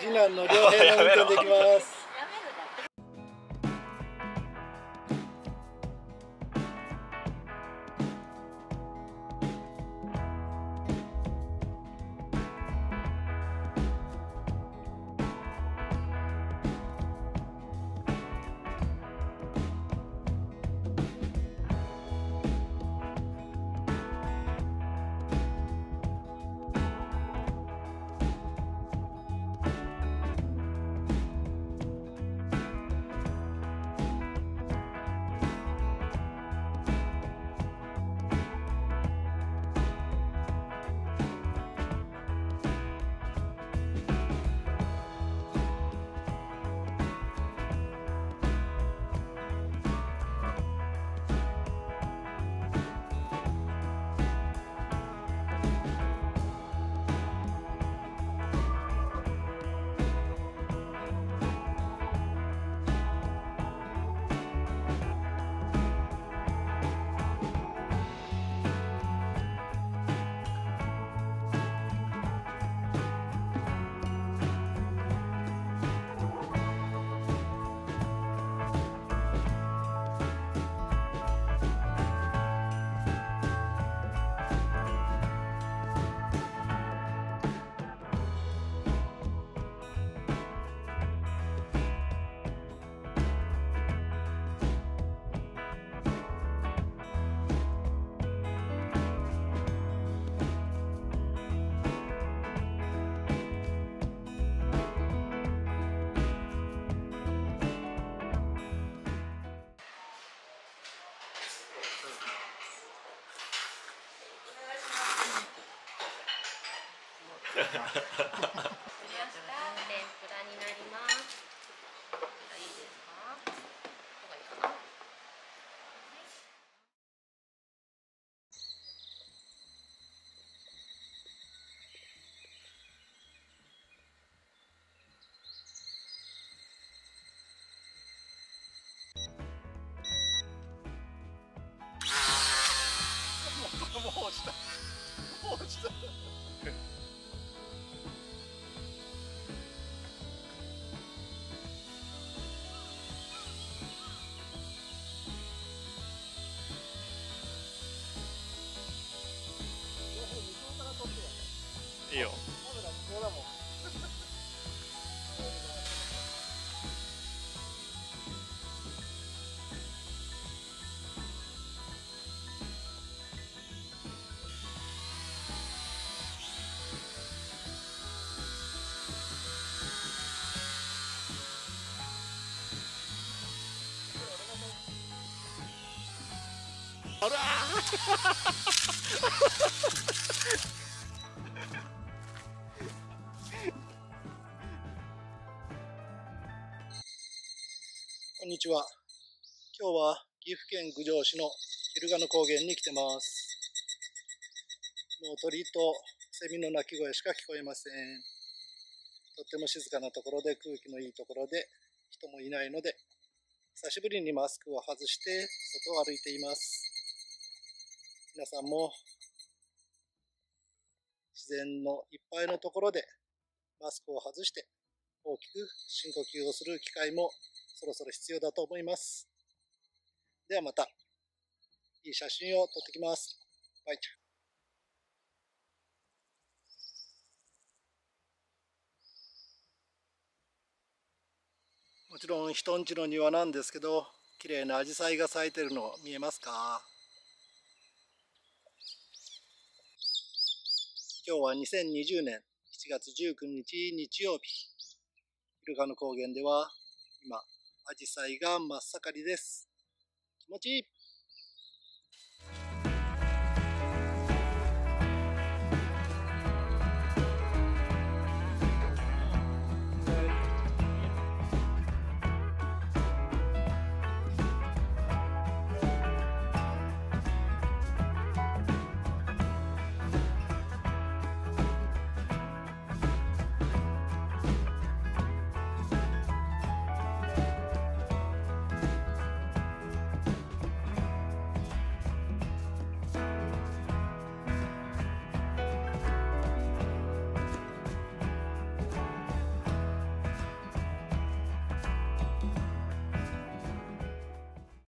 次男の良平の運転できます。 天ぷらになります。いいですか？ここがいいかな。 もう落ちた。もう落ちた。 いいよ。あらこんにちは。今日は岐阜県郡上市の昼賀野高原に来てます。もう鳥とセミの鳴き声しか聞こえません。とっても静かなところで空気のいいところで人もいないので、久しぶりにマスクを外して外を歩いています。皆さんも自然のいっぱいのところでマスクを外して大きく深呼吸をする機会もそろそろ必要だと思います。ではまたいい写真を撮ってきます。バイチャ。もちろん人んちの庭なんですけど、綺麗なアジサイが咲いてるの見えますか？今日は2020年7月19日日曜日。昼賀野高原では今アジサイが真っ盛りです。気持ちいい。